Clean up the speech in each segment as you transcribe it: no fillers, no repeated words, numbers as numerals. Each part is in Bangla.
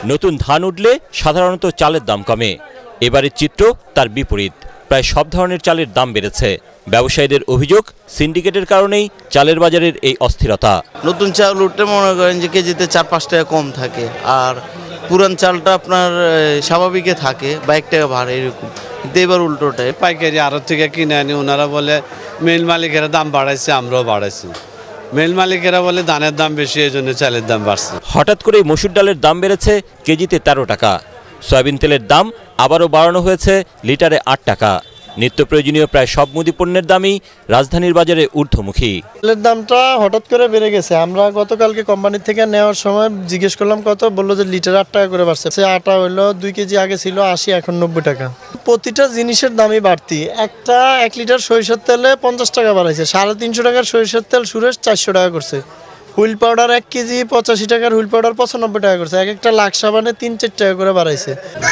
নতুন ধান উঠলে সাধারণত চালের দাম কমে। এবারের চিত্র তার বিপরীত। প্রায় সব ধরনের চালের দাম বেড়েছে। ব্যবসায়ীদের অভিযোগ, সিন্ডিকেটের কারণেই চালের বাজারের এই অস্থিরতা। নতুন চাল উঠতে মনে করেন যে কেজিতে 4-5 টাকা কম থাকে, আর পুরান চালটা আপনার স্বাভাবিকে থাকে বা 1 টাকা ভাড়া এরকম। কিন্তু এবার উল্টোটাই, পাইকারি আড়ত থেকে কিনে আনি, ওনারা বলে মিল মালিকেরা দাম বাড়াইছে, আমরাও বাড়াইছি। মিল মালিকেরা বলে ধানের দাম বেশি, এই জন্য চালের দাম বাড়ছে। হঠাৎ করে মসুর ডালের দাম বেড়েছে কেজিতে 13 টাকা। সয়াবিন তেলের দাম আবারও বাড়ানো হয়েছে লিটারে 8 টাকা। নিত্য প্রয়োজনীয় প্রায় সব মুদি পণ্যের দামই রাজধানীর বাজারে ঊর্ধ্বমুখী। তেলের দামটা হঠাৎ করে বেড়ে গেছে। আমরা গতকালকে কোম্পানি থেকে নেওয়ার সময় জিজ্ঞেস করলাম কত, বললো যে লিটার 8 টাকা করে বাড়ছে। সে আটা হলো 2 কেজি আগে ছিল 80, এখন 90 টাকা। প্রতিটা জিনিসের দামই বাড়তি। 1 লিটার সরিষার তেলে 50 টাকা বাড়াইছে। 350 টাকার সরিষার তেল সুরেশ 400 টাকা করছে। হুইল পাউডার 1 কেজি 85 টাকার, হুইল পাউডার 95 টাকা করছে। একটা লাখ সাবানে 3-4 টাকা করে বাড়াইছে।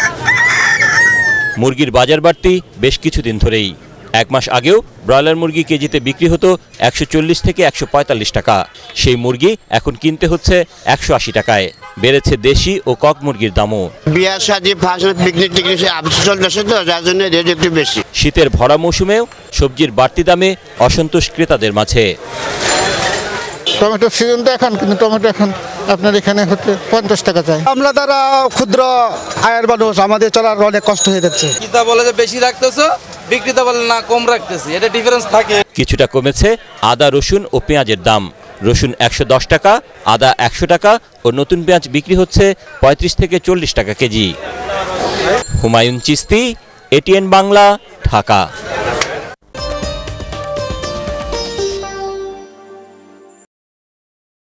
মুরগির বাজার বাড়তি বেশ কিছুদিন ধরেই। 1 মাস আগেও ব্রয়লার মুরগি কেজিতে বিক্রি হতো 140 থেকে 145 টাকা। সেই মুরগি এখন কিনতে হচ্ছে 180 টাকায়। বেড়েছে দেশি ও কক মুরগির দামও। বিয়ার শাদী ফাংশন পিকনিক টিকনিক চলতেছে তো, যার জন্য রেট একটু বেশি। শীতের ভরা মৌসুমেও সবজির বাড়তি দামে অসন্তোষ ক্রেতাদের মাঝে। টমেটো সিজন তো এখন, কিন্তু টমেটো এখন আপনার এখানে হচ্ছে 50 টাকা চাই। আমরা তারা ক্ষুদ্র আয়ের মানুষ, আমাদের চলার অনেক কষ্ট হয়ে যাচ্ছে। কিতা বলে যে বেশি রাখতেছো, বিক্রেতা বলে না কম রাখতেছি, এটা ডিফারেন্স থাকে। কিছুটা কমেছে আদা, রসুন ও পেঁয়াজের দাম। রসুন 110 টাকা, আদা 100 টাকা ও নতুন পেঁয়াজ বিক্রি হচ্ছে 35 থেকে 40 টাকা কেজি। হুমায়ুন চিস্তি, এটিএন বাংলা, ঢাকা।